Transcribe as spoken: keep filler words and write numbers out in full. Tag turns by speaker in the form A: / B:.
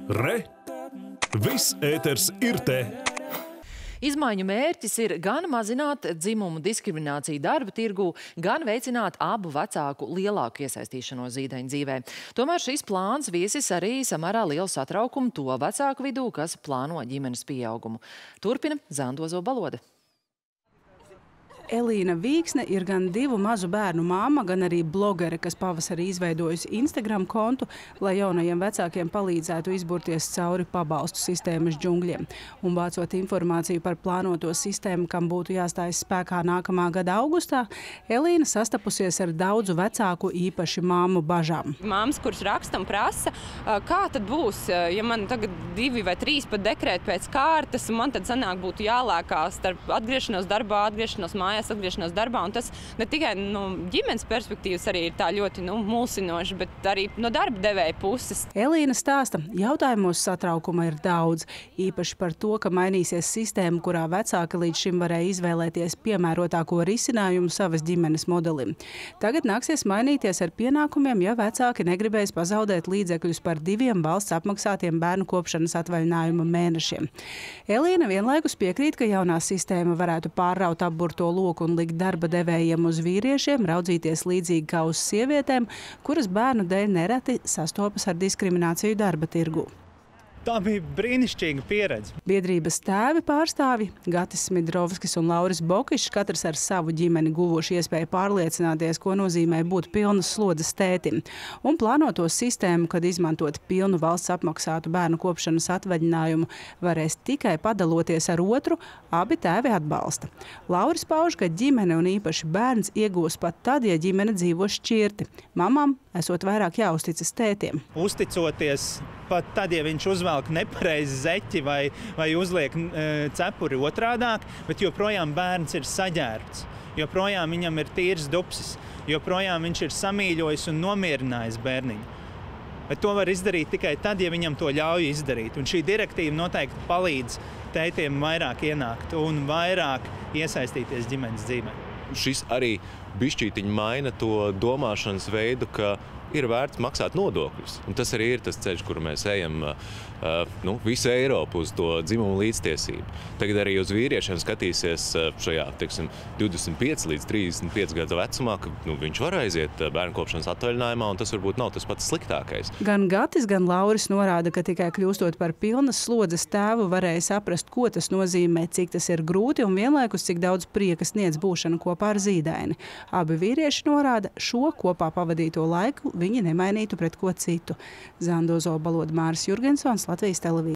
A: Re! Viss ēters ir te!
B: Izmaiņu mērķis ir gan mazināt dzimumu diskrimināciju darba tirgū, gan veicināt abu vecāku lielāku iesaistīšanos zīdaiņu dzīvē. Tomēr šis plāns viesis arī samērā lielu satraukumu to vecāku vidū, kas plāno ģimenes pieaugumu. Turpina Zandozo Balode.
C: Elīna Vīksne ir gan divu mazu bērnu māma, gan arī blogere, kas pavasarī izveidojusi Instagram kontu, lai jaunajiem vecākiem palīdzētu izburties cauri pabalstu sistēmas džungļiem. Un vācot informāciju par plānoto sistēmu, kam būtu jāstājas spēkā nākamā gada augustā, Elīna sastapusies ar daudzu vecāku, īpaši māmu bažām.
D: Māmas, kuras raksta un prasa, kā tad būs, ja man tagad divi vai trīs pat dekrēti pēc kārtas, un man tad sanāk būtu jālēkās starp atgriešanos darbā, atgriešanos mājās, atgriešanos darbā, un tas ne tikai no ģimenes perspektīvas arī ir tā ļoti nu, mulsinoši, bet arī no darba devēja puses.
C: Elīna stāsta, jautājumos satraukuma ir daudz, īpaši par to, ka mainīsies sistēma, kurā vecāki līdz šim varēja izvēlēties piemērotāko risinājumu savas ģimenes modelim. Tagad nāksies mainīties ar pienākumiem, ja vecāki negribēs pazaudēt līdzekļus par diviem valsts apmaksātiem bērnu kopšanas atvaļinājuma mēnešiem. Elīna vienlaikus piekrīt, ka jaunā sistēma varētu pārraut apburto loku un likt darba devējiem uz vīriešiem raudzīties līdzīgi kā uz sievietēm, kuras bērnu dēļ nereti sastopas ar diskrimināciju darba tirgu.
E: Tā bija brīnišķīga pieredze.
C: Biedrības tēvi pārstāvi Gatis Smidrovskis un Lauris Bokišs, katrs ar savu ģimeni guvuši iespēju pārliecināties, ko nozīmē būt pilnas slodzes tētim. Un plānoto sistēmu, kad izmantot pilnu valsts apmaksātu bērnu kopšanas atvaļinājumu, varēs tikai padaloties ar otru, abi tēvi atbalsta. Lauris pauž, ka ģimene un īpaši bērns iegūs pat tad, ja ģimene dzīvo šķirti. Mamām esot vairāk jāuzticas tētiem.
E: Uzticoties pat tad, ja viņš uzvelk nepareizi zeķi vai, vai uzliek e, cepuri otrādāk, bet joprojām bērns ir saģērbts, joprojām viņam ir tīrs dupsis, joprojām viņš ir samīļojis un nomierinājis bērniņu. Bet to var izdarīt tikai tad, ja viņam to ļauj izdarīt. Un šī direktīva noteikti palīdz tētiem vairāk ienākt un vairāk iesaistīties ģimenes dzīvē.
F: Šis arī bišķītiņi maina to domāšanas veidu, ka ir vērts maksāt nodokļus. Un tas arī ir tas ceļš, kuru mēs ejam uh, nu, visu Eiropu uz to dzimumu līdztiesību. Tagad arī uz vīriešiem skatīsies šajā, teiksim, divdesmit pieci līdz trīsdesmit pieci gadu vecumā, ka nu, viņš var aiziet bērnu kopšanas atvaļinājumā, un tas varbūt nav tas pats sliktākais.
C: Gan Gatis, gan Lauris norāda, ka tikai kļūstot par pilnas slodzes tēvu varēja saprast, ko tas nozīmē, cik tas ir grūti un vienlaikus cik daudz prieka sniedz būšana kopā ar zīdaini. Abi vīrieši norāda, šo kopā pavadīto laiku viņi nemainītu pret ko citu. Zandozo Balode, Māris Jurgensons, Latvijas televīzija.